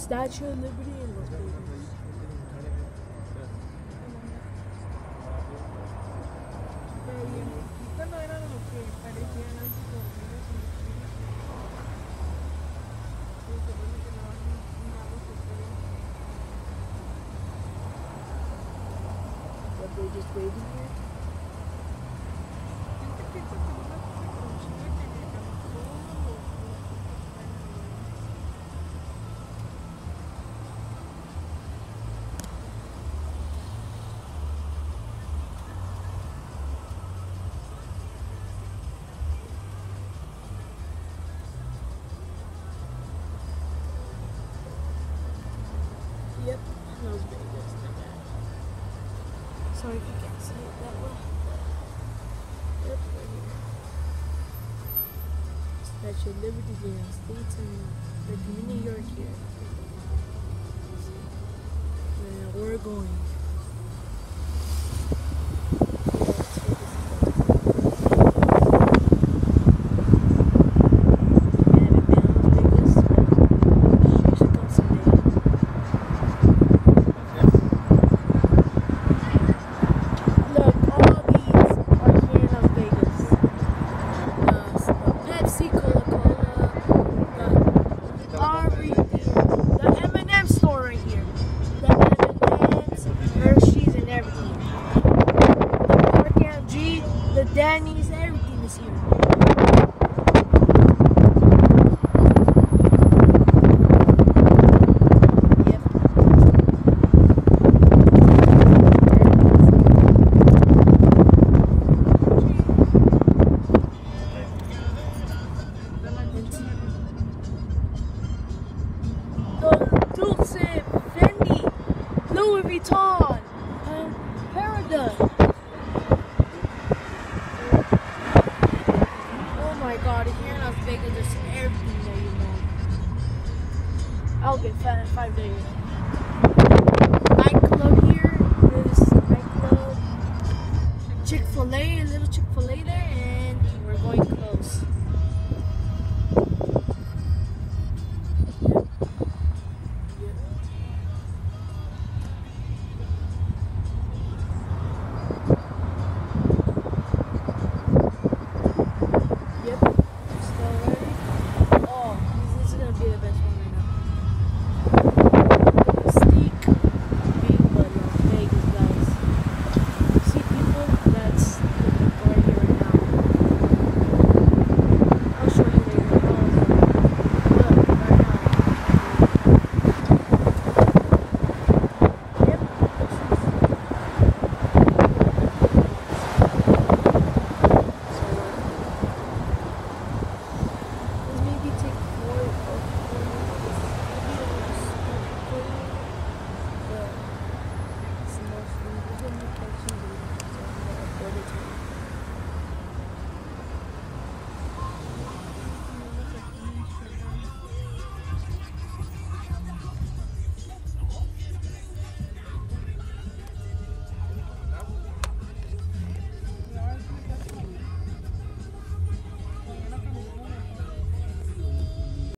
Statue of Liberty in Las Vegas. Cuando eran los que parecían así como But they just waiting here. Yep, Las Vegas. Sorry if you can't see it that well. Yep, right here. Statue of Liberty here, States and like New York here. And we're going. Danny's, everything is here. Yep. Dulce, Fendi, Louis Vuitton, Paradise. Oh my god, here in Las Vegas, there's everything that you want. I'll get fat in 5 days.